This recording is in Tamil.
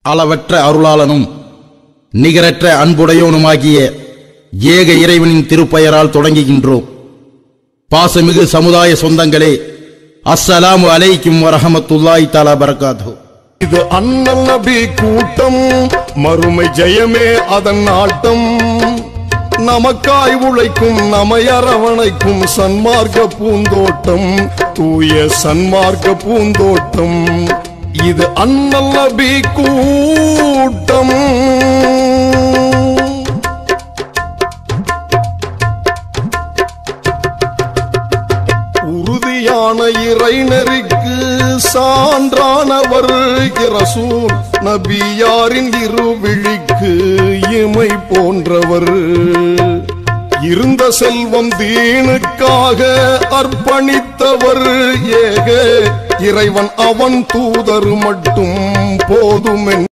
அளவற்ற அருளாளனும் நிகரற்ற அன்புடையோனுமாகிய ஏக இறைவனின் திருப்பெயரால் தொடங்குகின்றோம். பாசமிகு சமுதாய சொந்தங்களே, அஸ்ஸலாமு அலைக்கும் வரஹமத்துல்லாஹி தஆலா பரகாத்துஹு. இது அண்ணல் நபி கூட்டம், மறுமை ஜெயமே அதன் ஆட்டம். நமக்காய் உழைக்கும் நம்மை அரவணைக்கும் சன்மார்க்க பூந்தோட்டம், தூய சன்மார்க்க பூந்தோட்டம். இது அண்ணல் நபி கூட்டம். உறுதியான இறைநெறிக்கு சான்றானவர் ரசூல் நபியாரின் இருவிழிக்கு இமை போன்றவர். இருந்த செல்வம் தீனுக்காக அர்ப்பணித்தவர். ஏக இறைவன் அவன் தூதர் மட்டும் போதும்.